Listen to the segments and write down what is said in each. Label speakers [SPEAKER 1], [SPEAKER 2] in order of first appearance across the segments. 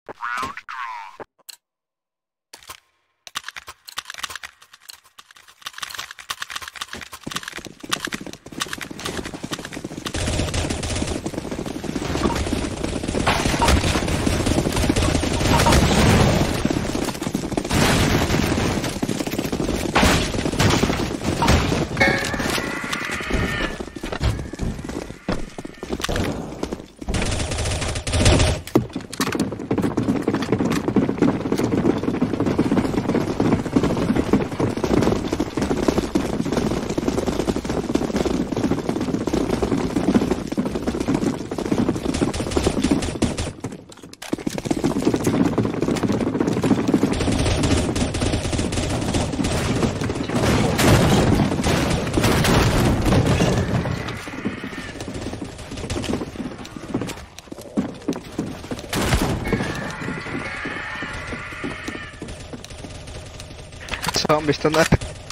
[SPEAKER 1] Zombies tonight.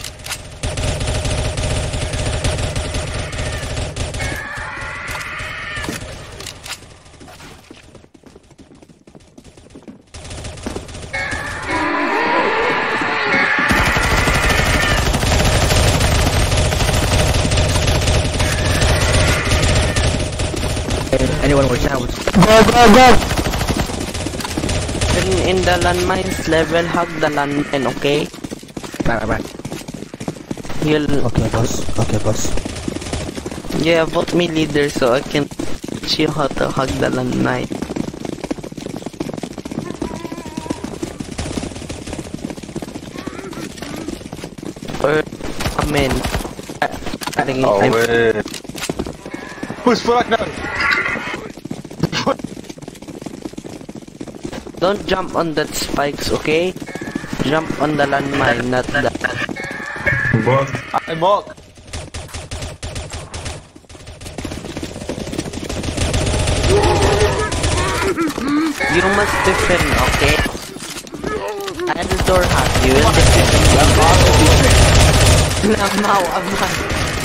[SPEAKER 2] Anyone watch out?
[SPEAKER 3] Go!
[SPEAKER 4] In the landmines level, hug the landmine, okay?
[SPEAKER 2] Bye.
[SPEAKER 4] You'll...
[SPEAKER 3] Okay, boss.
[SPEAKER 4] Yeah, vote me leader so I can teach you how to hug the landmine. Or... Amen.
[SPEAKER 5] Oh, wait. Who's fuck now?
[SPEAKER 4] Don't jump on that spikes, okay? Jump on the landmine, not the...
[SPEAKER 5] What? I'm walk.
[SPEAKER 4] You must defend, okay? And the door hack, you will defend. Namaw, aman.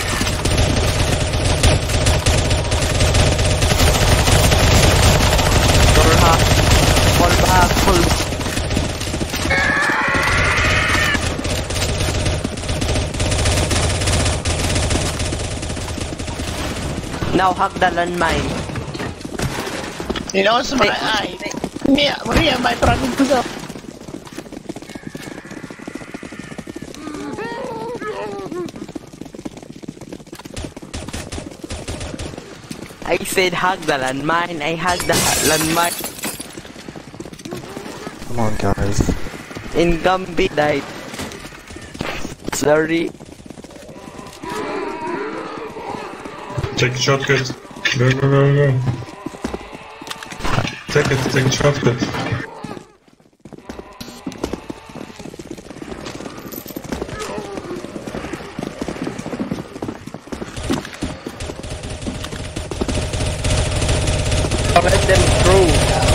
[SPEAKER 4] Door hack. Fall back, fall back. Now hug the landmine.
[SPEAKER 6] You know, it's my eye. Maria, my problem to go.
[SPEAKER 4] I said hug the landmine. I hugged the landmine.
[SPEAKER 3] Come on, guys.
[SPEAKER 4] In Gumby died. Sorry.
[SPEAKER 5] Take the shortcut. Go. Take the shortcut.
[SPEAKER 4] Let them through.